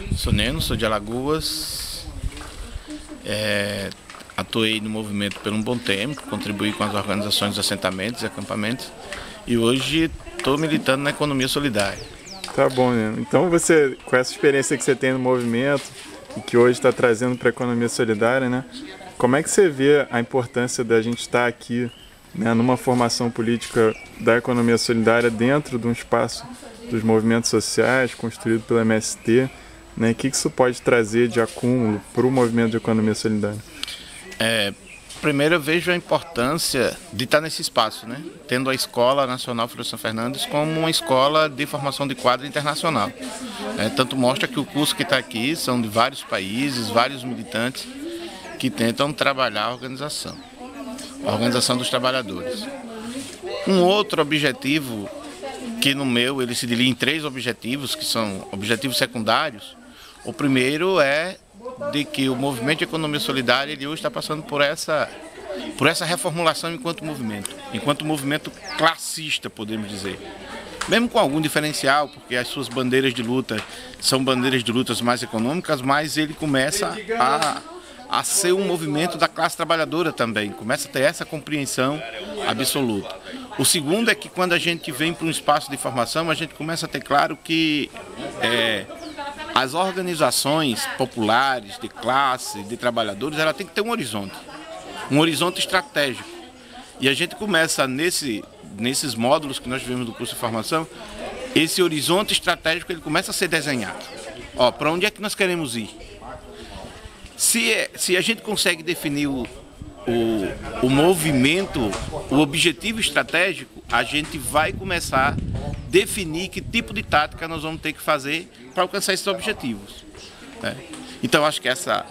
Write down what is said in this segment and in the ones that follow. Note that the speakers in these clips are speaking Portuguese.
Sou Neno, sou de Alagoas. Atuei no movimento por um bom tempo, contribuí com as organizações dos assentamentos e acampamentos e hoje estou militando na economia solidária. Tá bom, Neno. Então você, com essa experiência que você tem no movimento e que hoje está trazendo para a economia solidária, né? Como é que você vê a importância da gente estar aqui, né, numa formação política da economia solidária dentro de um espaço dos movimentos sociais construído pelo MST, né? O que isso pode trazer de acúmulo para o movimento de economia solidária? Primeiro eu vejo a importância de estar nesse espaço, né? Tendo a Escola Nacional Florestan Fernandes como uma escola de formação de quadro internacional. Tanto mostra que o curso que está aqui são de vários países, vários militantes que tentam trabalhar a organização dos trabalhadores. Um outro objetivo, que no meu ele se divide em 3 objetivos, que são objetivos secundários. O primeiro é de que o movimento de economia solidária ele hoje está passando por essa reformulação enquanto movimento classista, podemos dizer. Mesmo com algum diferencial, porque as suas bandeiras de luta são bandeiras de lutas mais econômicas, mas ele começa a ser um movimento da classe trabalhadora também, começa a ter essa compreensão absoluta. O segundo é que quando a gente vem para um espaço de formação, a gente começa a ter claro que as organizações populares, de classe, de trabalhadores, ela tem que ter um horizonte estratégico. E a gente começa nesses módulos que nós vivemos do curso de formação, esse horizonte estratégico ele começa a ser desenhado. Para onde é que nós queremos ir? Se a gente consegue definir o movimento, o objetivo estratégico, a gente vai começar a definir que tipo de tática nós vamos ter que fazer para alcançar esses objetivos. Então, acho que essa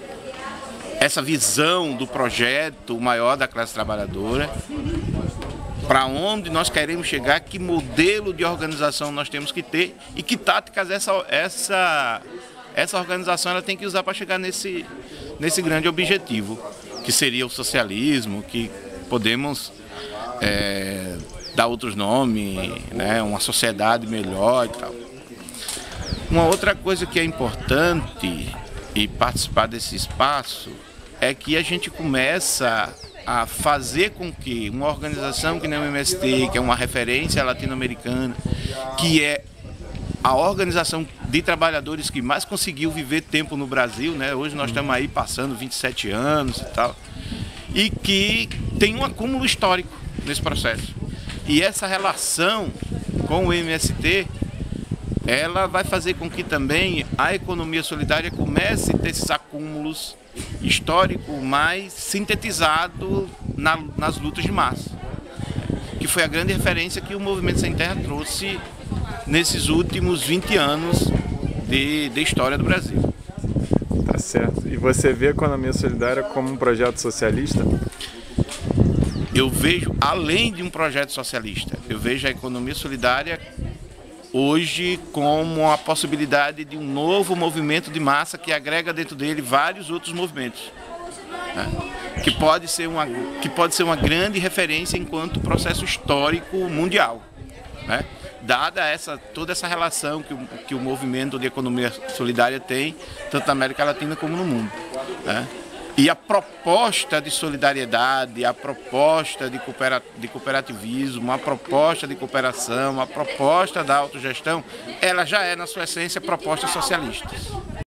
visão do projeto maior da classe trabalhadora, para onde nós queremos chegar, que modelo de organização nós temos que ter e que táticas essa organização ela tem que usar para chegar nesse grande objetivo, que seria o socialismo, que podemos dar outros nomes, né, uma sociedade melhor e tal. Uma outra coisa que é importante e participar desse espaço é que a gente começa a fazer com que uma organização que nem o MST, que é uma referência latino-americana, que é a organização de trabalhadores que mais conseguiu viver tempo no Brasil, né? Hoje nós estamos aí passando 27 anos e tal, e que tem um acúmulo histórico nesse processo. E essa relação com o MST, ela vai fazer com que também a economia solidária comece a ter esses acúmulos históricos mais sintetizados nas lutas de massa, que foi a grande referência que o Movimento Sem Terra trouxe nesses últimos 20 anos de história do Brasil. Tá certo. E você vê a economia solidária como um projeto socialista? Eu vejo, além de um projeto socialista, eu vejo a economia solidária hoje como a possibilidade de um novo movimento de massa que agrega dentro dele vários outros movimentos, né? Que pode ser uma grande referência enquanto processo histórico mundial, né? Dada toda essa relação que o movimento de economia solidária tem, tanto na América Latina como no mundo, né? E a proposta de solidariedade, a proposta de cooperativismo, a proposta de cooperação, a proposta da autogestão, ela já é, na sua essência, propostas socialistas.